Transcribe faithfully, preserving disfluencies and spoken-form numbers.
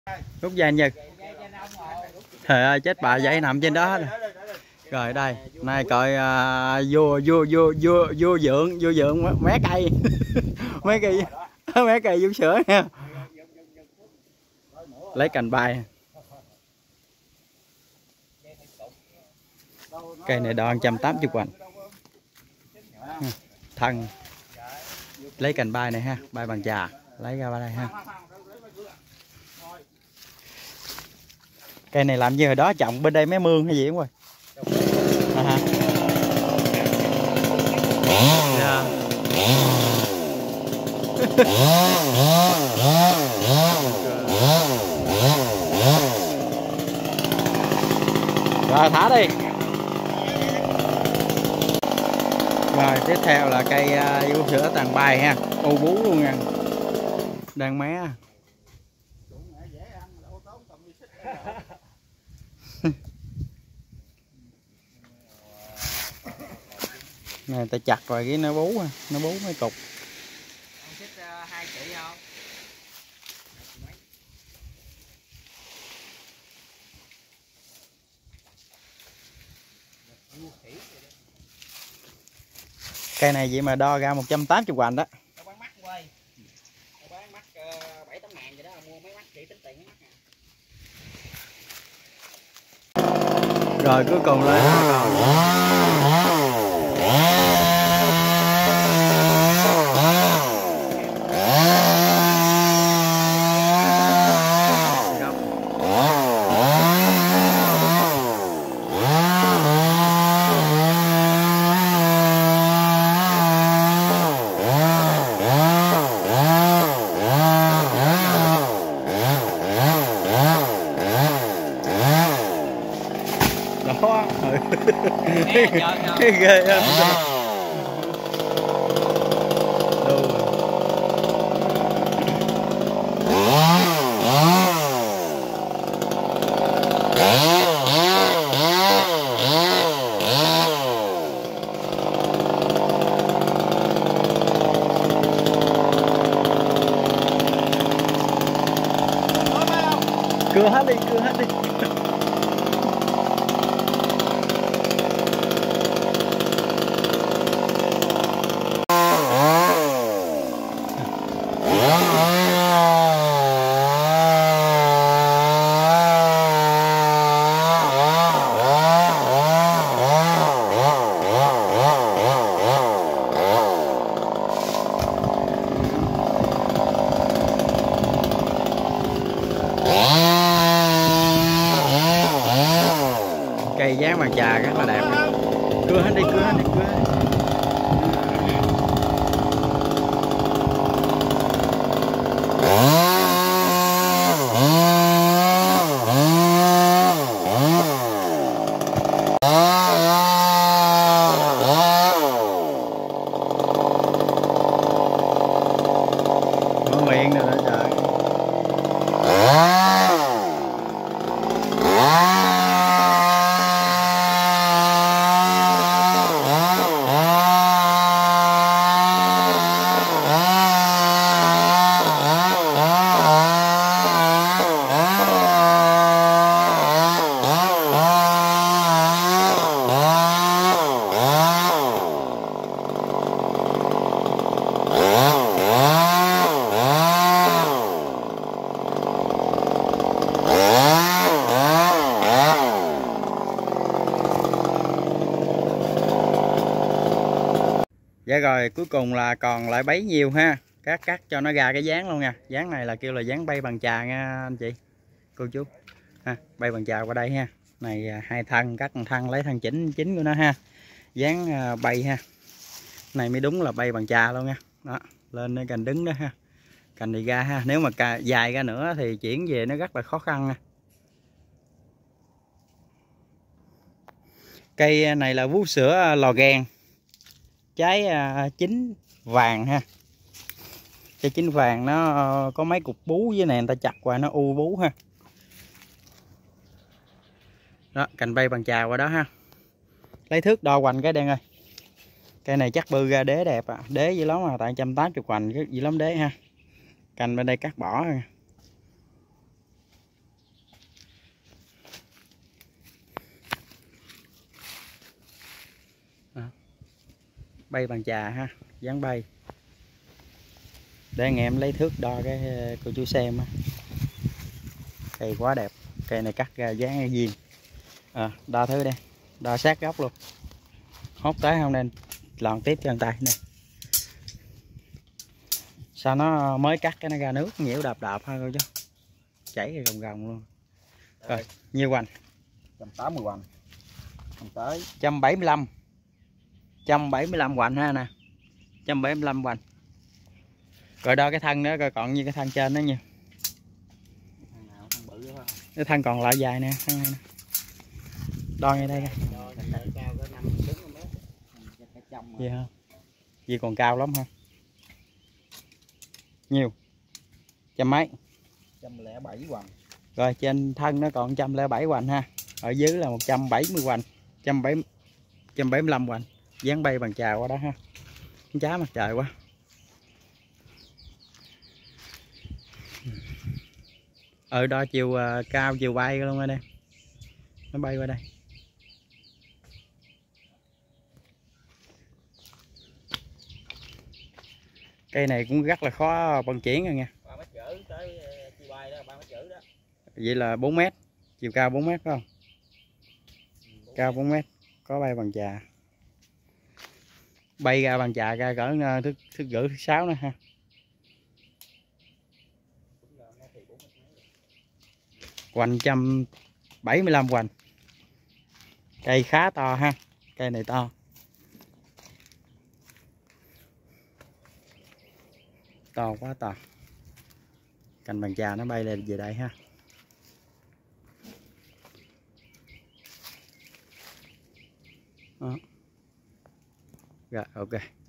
Rút dây anh Nhật. Trời ơi chết bà, dây nằm trên đó. Rồi đây, nay coi uh, vô vô vô vô vô dưỡng, vô dưỡng mé cây. Mấy cây mấy cây vú sữa nha. Lấy cành bay. Cây này đo một trăm tám mươi hoành. Thân. Lấy cành bay này ha, bay bằng trà, lấy ra đây ha. Cây này làm như hồi đó trồng bên đây mấy mương hay gì không rồi. À ha. Yeah. Rồi thả đi. Rồi tiếp theo là cây vú sữa tàn bài ha, u bú luôn nha, đang mé. Này ta chặt rồi cái nó bú, nó bú mấy cục. Cây này vậy mà đo ra một trăm tám mươi hoành đó. Rồi cuối cùng lên ghê lắm. Cưa hết đi, cưa hết đi. Cây dáng bằng trà rất là đẹp. Cưa hết đi, cưa hết đi, cưa hết đi. Mở miệng rồi đó trời. Dạ rồi cuối cùng là còn lại bấy nhiêu ha, cắt cắt cho nó ra cái dáng luôn nha. Dáng này là kêu là dáng bay bằng trà nha anh chị cô chú ha. Bay bằng trà qua đây ha. Này hai thân, cắt một thân lấy thân chỉnh chính của nó ha, dáng bay ha. Này mới đúng là bay bằng trà luôn nha. Đó, lên cái cành đứng đó ha, cành đi ra ha. Nếu mà dài ra nữa thì chuyển về nó rất là khó khăn nha. Cây này là vú sữa lò gèn, trái chín vàng ha. Trái chín vàng nó có mấy cục bú với này, người ta chặt qua nó u bú ha. Đó, cành bay bằng trà qua đó ha. Lấy thước đo hoành cái đen ơi. Cây này chắc bư ra đế đẹp à. Đế dữ lắm mà, tại một trăm tám mươi hoành dữ lắm đế ha. Cành bên đây cắt bỏ. bay bằng chà ha, dáng bay. Để anh em lấy thước đo cái cô chú xem á. Cây quá đẹp, cây này cắt ra dáng viên. À, đo thứ đây, đo sát góc luôn. Hốt tới không nên lòn tiếp chân tay nè. Sao nó mới cắt cái nó ra nước nhiễu đạp đạp ha cô chú. Chảy ra gồng gồng luôn. Rồi, nhiêu hoành? một trăm tám mươi hoành. Không tới. một trăm bảy mươi lăm. một trăm bảy mươi lăm hoành ha nè. một trăm bảy mươi lăm hoành. Rồi đo cái thân nữa coi còn như cái thân trên đó nha. Thân nào thân bự quá. Cái thân còn lại dài nè, thân này nè. Đo ngay đây coi. Cao có năm sáu mét. Gì hả? Gì còn cao lắm ha. Nhiều. Trăm mấy? một trăm lẻ bảy hoành. Rồi trên thân nó còn một trăm lẻ bảy hoành ha. Ở dưới là một trăm bảy mươi hoành. một trăm bảy mươi, một trăm bảy mươi lăm hoành. Dáng bay bằng chà qua đó ha. Chá mặt trời quá. Ở đo chiều uh, cao chiều bay luôn ở đây. Nó bay qua đây. Cây này cũng rất là khó vận chuyển rồi nha. ba mét rưỡi tới chiều bay đó, ba mét rưỡi đó. Vậy là bốn mét, chiều cao bốn mét phải không? Ừ, cao bốn mét, có bay bằng chà. Bay ra bằng chà ra cỡ thức thức rưỡi thứ sáu nữa ha. Hoành một trăm bảy mươi lăm hoành. Cây khá to ha, cây này to. To quá to. Cành bằng chà nó bay lên về đây ha. Đó. Rồi ok.